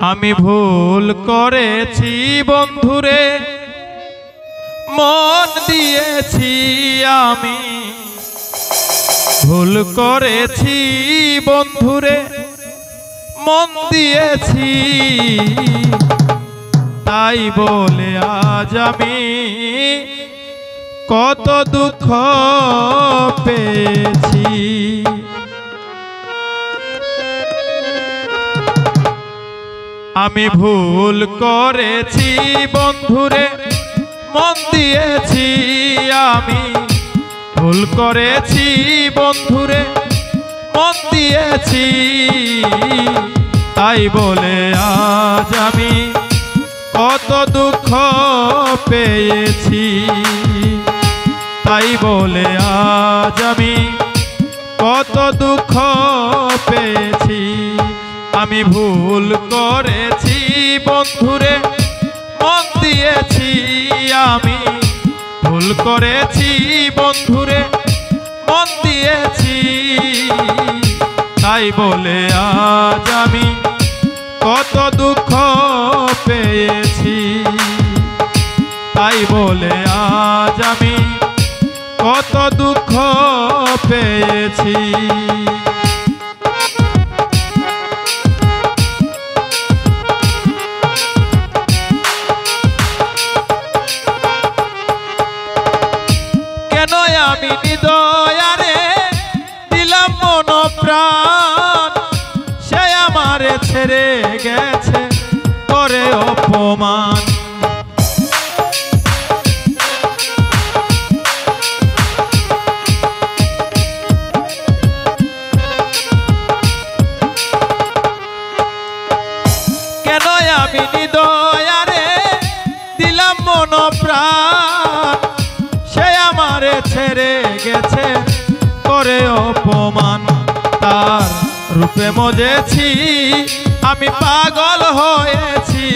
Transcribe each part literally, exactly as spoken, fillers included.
আমি ভুল করেছি বন্ধুরে মন দিয়েছি আমি ভুল করেছি বন্ধুরে মন দিয়েছি তাই বলে আজ আমি কত দুঃখ পেয়েছি। আমি ভুল করেছি বন্ধুরে মন দিয়েছি আমি ভুল করেছি বন্ধুরে মন দিয়েছি তাই বলে আজ আমি কত দুঃখ পেয়েছি। তাই বলে আজ আমি কত দুঃখ পেয়েছি। আমি ভুল করেছি বন্ধুরে মন দিয়েছি আমি ভুল করেছি বন্ধুরে মন দিয়েছি তাই বলে আজ আমি কত দুঃখ পেয়েছি। তাই বলে আজ আমি কত দুঃখ পেয়েছি। কেন আমি হৃদয়ারে দিলাম মন প্রাণ সে আমারে ছেড়ে গেছে করে অপমান। কেন আমি হৃদয়ারে দিলাম মন প্রাণ সে আমারে ছেড়ে গেছে করে অপমান। তার রূপে মজেছি আমি পাগল হয়েছি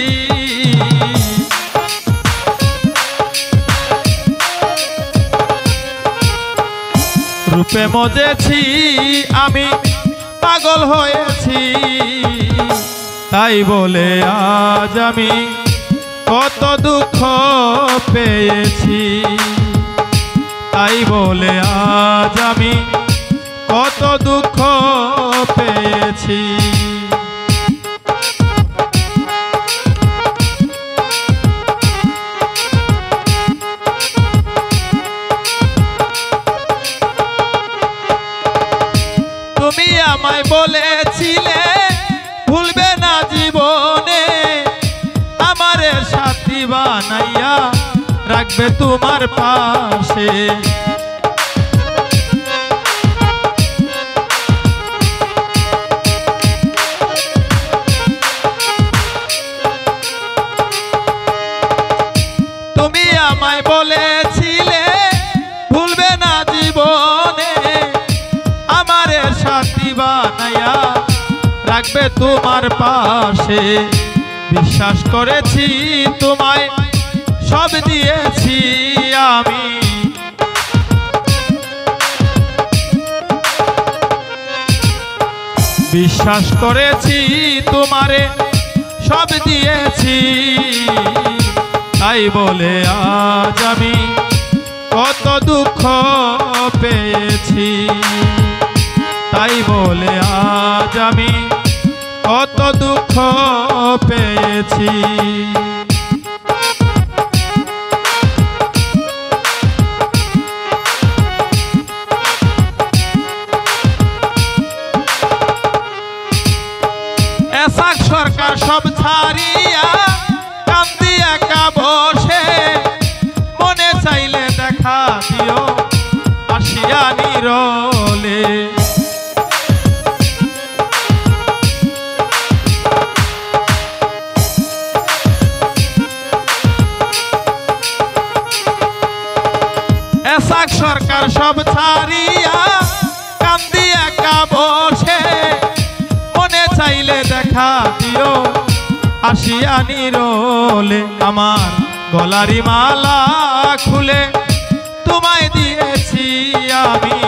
রূপে মজেছি আমি পাগল হয়েছি তাই বলে আজ আমি কত দুঃখ পেয়েছি। তাই বলে আজ আমি কত দুঃখ পেয়েছি। তুমি আমায় বলেছিলে ভুলবে না জীবনে আমারে সাথী বানাইয়া রাখবে তোমার পাশে। তুমি আমায় বলেছিলে ভুলবে না জীবনে আমারে সাথী বানাইয়া রাখবে তোমার পাশে। বিশ্বাস করেছি তোমায় সব দিয়েছি আমি বিশ্বাস করেছি তোমারে সব দিয়েছি তাই বলে আজ আমি কত দুঃখ পেয়েছি। তাই বলে আজ আমি কত দুঃখ পেয়েছি। এসাক সরকার সব ছাড়িয়া কান্দি একা বসে মনে চাইলে দেখা দিও আসিয়া নিরলে। এসাক সরকার সব ছাড়িয়া কান্দি একা বসে মনে চাইলে দেখা দিও আসিয়া নিরলে। আমার গলারি মালা খুলে তোমায় দিয়েছি আমি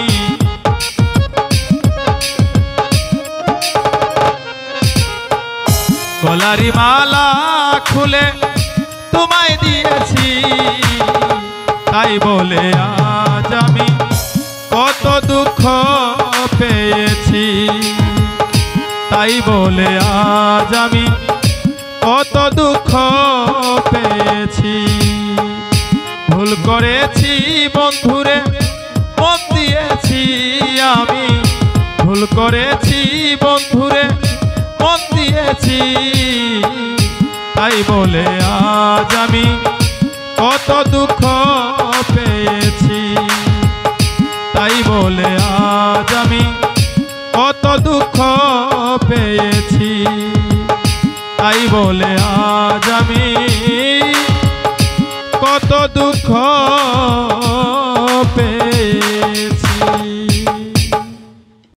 গলারি মালা খুলে তোমায় দিয়েছি, তাই বলে আজ আমি কত দুঃখ পেয়েছি, তাই বলে আজ আমি কত দুঃখ পেয়েছি। ভুল করেছি বন্ধুরে মন দিয়েছি আমি, ভুল করেছি বন্ধুরে মন দিয়েছি, তাই বলে আজ আমি কত দুঃখ পেয়েছি, তাই বলে আজ আমি কত দুঃখ পেয়েছি, তাই বলে আজ আমি কত দুঃখ পেয়েছি।